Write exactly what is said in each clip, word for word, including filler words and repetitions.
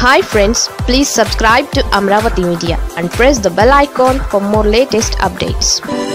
Hi friends, please subscribe to Amaravathi Media and press the bell icon for more latest updates.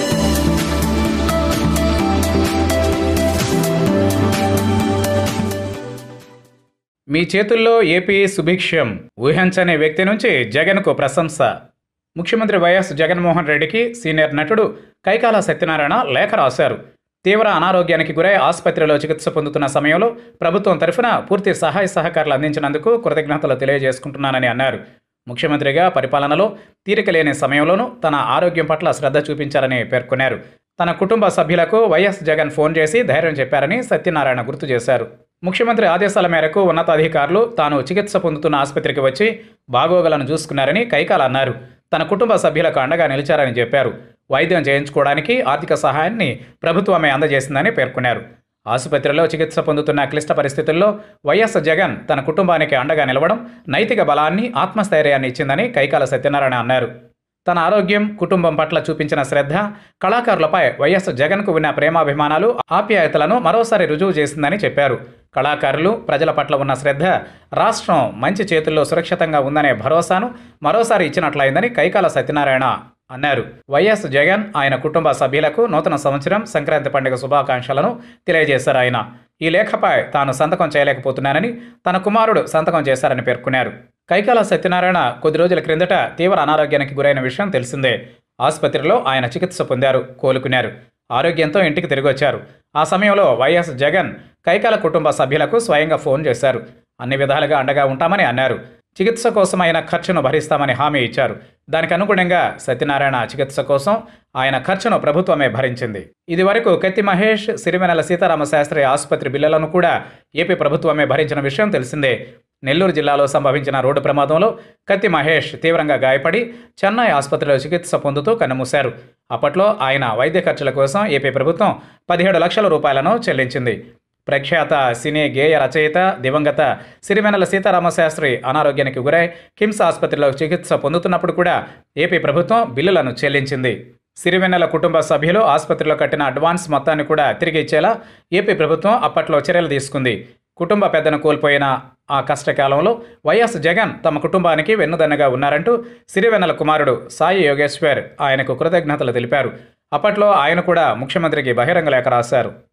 మీ చేతుల్లో AP సుభిక్షం ఊహించని వ్యక్తి నుంచి జగన్కు ప్రశంస. ముఖ్యమంత్రి వైఎస్ జగన్మోహన్ రెడ్డికి సీనియర్ నటుడు కైకాల సత్యనారాయణ లేఖ రాశారు. తీవ్ర అనారోగ్యానికి గురై ఆసుపత్రిలో చికిత్స పొందుతున్న సమయంలో ప్రభుత్వం తరఫున పూర్తి సహాయ సహకారాలు అందించినందుకు కృతజ్ఞతలు తెలియజేసుకుంటున్నానని అన్నారు. ముఖ్యమంత్రిగా పరిపాలనలో తీరిక లేని సమయంలోనూ తన ఆరోగ్యం పట్ల శ్రద్ధ చూపించారని పేర్కొన్నారు. తన కుటుంబ సభ్యులకు వైఎస్ జగన్ ఫోన్ చేసి ధైర్యం చెప్పారని సత్యనారాయణ గుర్తు చేశారు. ముఖ్యమంత్రి ఆదేశాల మేరకు ఉన్నతాధికారులు తాను చికిత్స పొందుతున్న ఆసుపత్రికి వచ్చి బాగోగులను చూసుకున్నారని కైకాల అన్నారు. తన కుటుంబ సభ్యులకు అండగా నిలిచారని చెప్పారు. వైద్యం చేయించుకోవడానికి ఆర్థిక సహాయాన్ని ప్రభుత్వమే అందజేసిందని పేర్కొన్నారు. ఆసుపత్రిలో చికిత్స పొందుతున్న క్లిష్ట పరిస్థితుల్లో వైఎస్ జగన్ తన కుటుంబానికి అండగా నిలవడం నైతిక బలాన్ని, ఆత్మస్థైర్యాన్ని ఇచ్చిందని కైకాల సత్యనారాయణ అన్నారు. తన ఆరోగ్యం, కుటుంబం పట్ల చూపించిన శ్రద్ధ, కళాకారులపై వైఎస్ జగన్కు ఉన్న ప్రేమాభిమానాలు, ఆప్యాయతలను మరోసారి రుజువు చేసిందని చెప్పారు. కళాకారులు, ప్రజల పట్ల ఉన్న శ్రద్ధ రాష్ట్రం మంచి చేతుల్లో సురక్షితంగా ఉందనే భరోసాను మరోసారి ఇచ్చినట్లయిందని కైకాల సత్యనారాయణ అన్నారు. వైఎస్ జగన్, ఆయన కుటుంబ సభ్యులకు నూతన సంవత్సరం, సంక్రాంతి పండుగ శుభాకాంక్షలను తెలియజేశారు. ఆయన ఈ లేఖపై తాను సంతకం చేయలేకపోతున్నానని తన కుమారుడు సంతకం చేశారని పేర్కొన్నారు. కైకాల సత్యనారాయణ కొద్ది రోజుల క్రిందట తీవ్ర అనారోగ్యానికి గురైన విషయం తెలిసిందే. ఆసుపత్రిలో ఆయన చికిత్స పొందారు, కోలుకున్నారు. ఆరోగ్యంతో ఇంటికి తిరిగి వచ్చారు. ఆ సమయంలో వైఎస్ జగన్ కైకాల కుటుంబ సభ్యులకు స్వయంగా ఫోన్ చేశారు. అన్ని విధాలుగా అండగా ఉంటామని అన్నారు. చికిత్స కోసం ఆయన ఖర్చును భరిస్తామని హామీ ఇచ్చారు. దానికి అనుగుణంగా సత్యనారాయణ చికిత్స కోసం ఆయన ఖర్చును ప్రభుత్వమే భరించింది. ఇదివరకు కత్తి మహేష్, సిరివెన్నెల సీతారామశాస్త్రి ఆసుపత్రి బిల్లులను కూడా ఏపీ ప్రభుత్వమే భరించిన విషయం తెలిసిందే. నెల్లూరు జిల్లాలో సంభవించిన రోడ్డు ప్రమాదంలో కత్తి మహేష్ తీవ్రంగా గాయపడి చెన్నై ఆసుపత్రిలో చికిత్స పొందుతూ కన్నుమూశారు. అప్పట్లో ఆయన వైద్య ఖర్చుల కోసం ఏపీ ప్రభుత్వం పదిహేడు లక్షల రూపాయలను చెల్లించింది. ప్రఖ్యాత సినీ గేయ రచయిత దివంగత సిరివెన్నెల సీతారామశాస్త్రి అనారోగ్యానికి గురై కిమ్స్ ఆసుపత్రిలో చికిత్స పొందుతున్నప్పుడు కూడా ఏపీ ప్రభుత్వం బిల్లులను చెల్లించింది. సిరివెన్నెల కుటుంబ సభ్యులు ఆసుపత్రిలో కట్టిన అడ్వాన్స్ మొత్తాన్ని కూడా తిరిగి ఇచ్చేలా ఏపీ ప్రభుత్వం అప్పట్లో చర్యలు తీసుకుంది. కుటుంబ పెద్దను కోల్పోయిన ఆ కష్టకాలంలో వైఎస్ జగన్ తమ కుటుంబానికి వెన్నుదన్నగా ఉన్నారంటూ సిరివెన్నెల కుమారుడు సాయి యోగేశ్వర్ ఆయనకు కృతజ్ఞతలు తెలిపారు. అప్పట్లో ఆయన కూడా ముఖ్యమంత్రికి బహిరంగ లేఖ రాశారు.